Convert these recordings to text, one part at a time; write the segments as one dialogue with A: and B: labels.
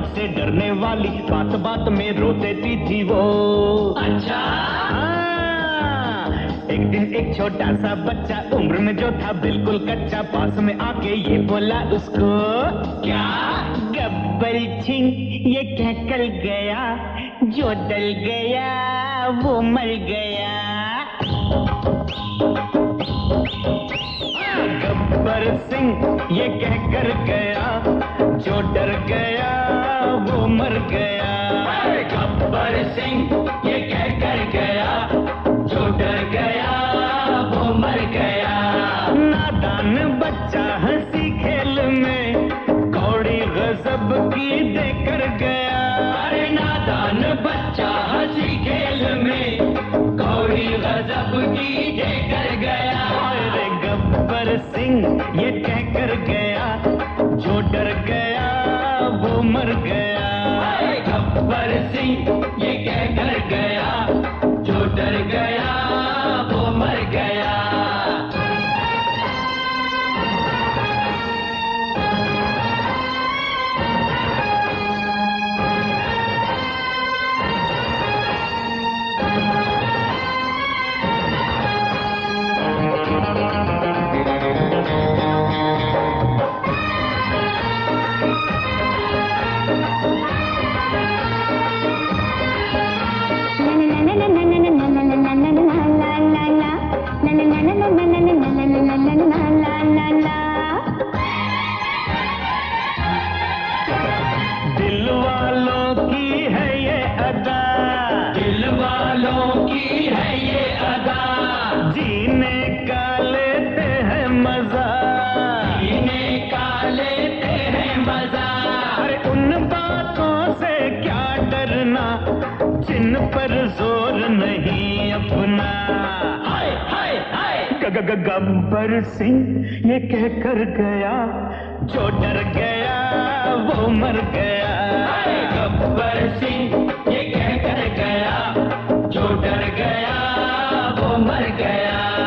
A: आग से डरने वाली, बात बात में रो देती थी वो। अच्छा एक दिन एक छोटा सा बच्चा उम्र में जो था बिल्कुल कच्चा, पास में आके ये बोला उसको, क्या गब्बर सिंह ये क्या कल गया, जो डल गया वो मर गया। गब्बर सिंह ये कह कर गया, जो डर गया वो मर गया। गब्बर सिंह ये कह कर गया, जो डर गया वो मर गया। नादान बच्चा हंसी खेल में कौड़ी गजब की देकर गया। अरे नादान बच्चा हंसी खेल में कौड़ी गजब की देकर गया। अरे गब्बर सिंह ये कह कर गया, जो डर गया वो मर गया। अरे गब्बर सिंह ये कह कर गया, जो डर गया वो मर गया। दिल वालों की है ये अदा, दिल वालों की है ये अदा, जीने का लेते हैं मजा, जीने का लेते हैं मजा। अरे उन बातों से क्या डरना जिन पर जोर नहीं अपना। हाय हाय हाय गब्बर सिंह ये कह कर गया, जो डर गया वो मर गया। गब्बर सिंह ये कह कर गया, जो डर गया वो मर गया।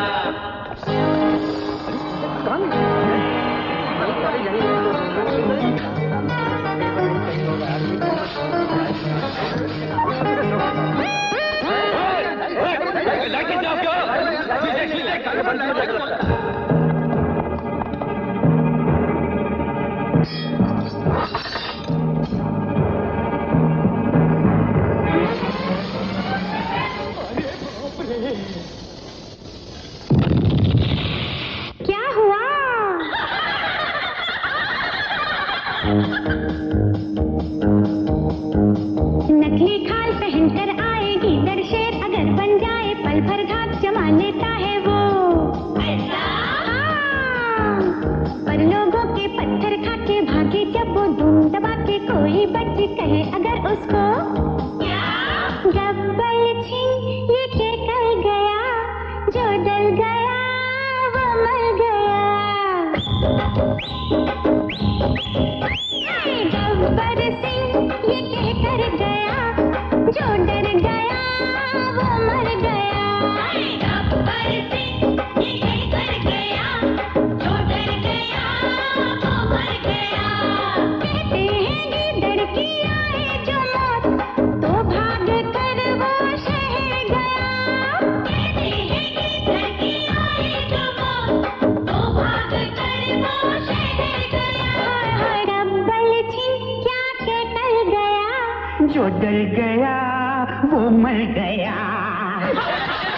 B: क्या हुआ? नकली खाल पहनकर आएगी दर शेर, अगर बन जाए पल भर घात जमा लेता है वो। ऐसा? हाँ। पर लोगों के पत्थर खा के भागे जब वो धूम दबा के, कोई बच कहे अगर उसको, क्या गब्बर सिंह ये कहकर गया, जो डर गया वो मर गया। गब्बर सिंह ये कहकर गया, जो डर गया वो मर गया। गब्बर सिंह ये कहकर गया, जो डर गया वो मर गया। कहते हैं गिद्दड़ की आए जो मौत, तो भाग कर वो शहर गया। कहते हैं गिद्दड़ की आए जो मौत, तो भाग कर वो शहर गया। गब्बर सिंह क्या कहकर गया,
A: जो डर गया वो मर गया।